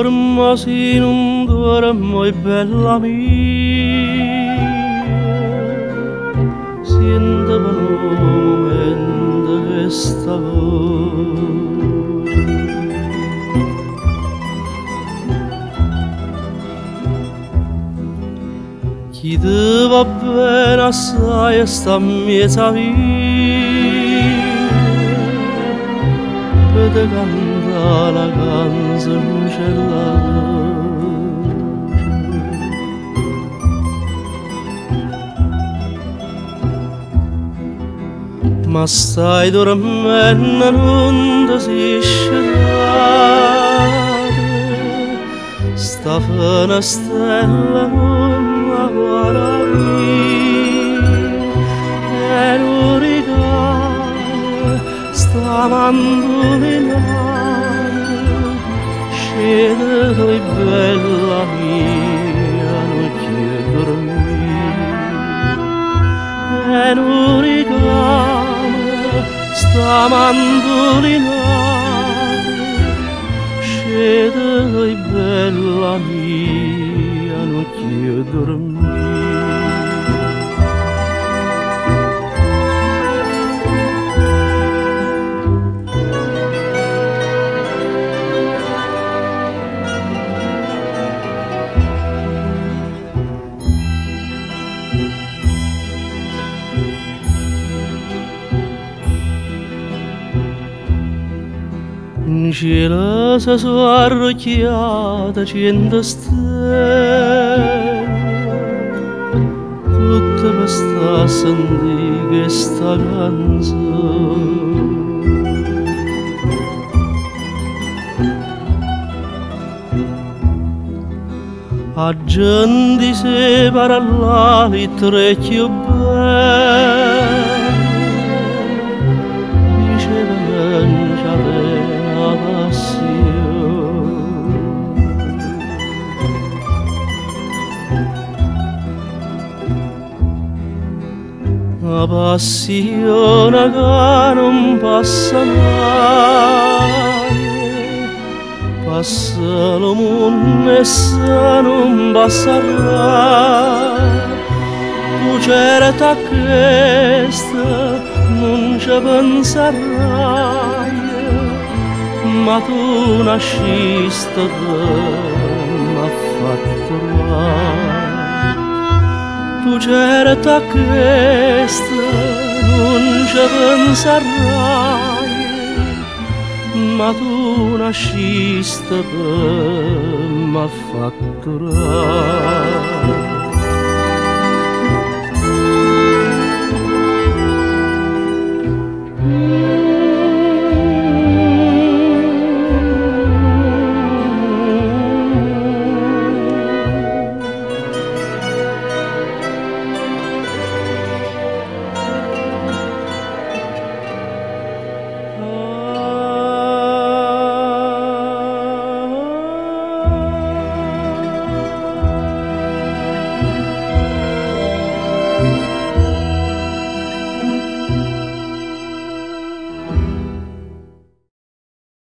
dormo si non dormo è bella mia, sento per un momento questa voce. Chi ti va bene assai sta mezza vita, per te cantare la canzone la voce. Ma stai dormendo non ti si scerrate, sta finestrella non la guardi, e non regalo sta mandolina, scende poi bella mia, non ti dormire, e non regalo sta mandolina, scende poi bella mia, non ti dormire. In cielo si sono arrocchiate 100 stelle, tutte per sta a sentire questa canzone. A gente si parla di trecchio bene, diceva non c'aveva passione. La passione che non passa mai, passa lo mondo e se non passerà. Tu certa questa non ci penserai, ma tu nasciste m'ha fatto male. Tu certa questa non ci penserai, ma tu nasciste m'ha fatto male.